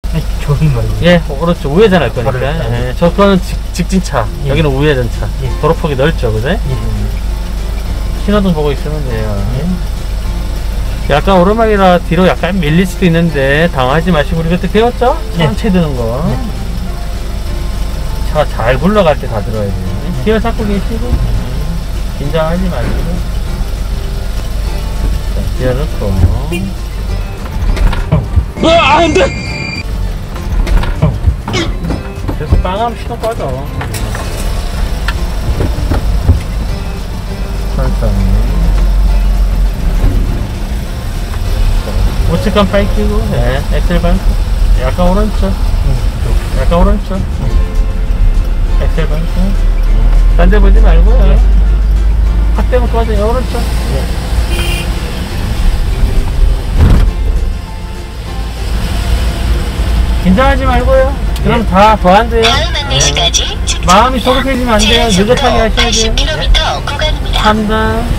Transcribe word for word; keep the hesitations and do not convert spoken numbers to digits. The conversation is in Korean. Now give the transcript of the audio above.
좋은 말이에요. 예, 오른쪽 우회전할 거니까. 예, 저 거는 직, 직진차, 예. 여기는 우회전차. 예. 도로폭이 넓죠, 그죠? 예. 신호등 보고 있으면 돼요. 예. 약간 오르막이라 뒤로 약간 밀릴 수도 있는데 당황하지 마시고, 우리 그때 배웠죠? 예. 천천히 드는 거. 예. 차 잘 굴러갈 때 다 들어야 돼요. 예. 기어 잡고 계시고, 긴장하지 마시고. 자, 기어 넣고. 으아, 안 돼! 그래서 빵하면 신호 꺼져. 천천히. 우측간 빨리 끼고, 네, 엑셀 밟고. 약간 오른쪽. 약간 오른쪽. 엑셀 밟고. 딴 데 보지 말고요. 확 되면 꺼져요, 오른쪽. 긴장하지 말고요. 그럼 다 더 안 돼요. 다음 안내시까지 마음이 조급해지면 안 돼요. 느긋하게 하셔야 돼요. 팔십 킬로미터 구간입니다. 삼 단.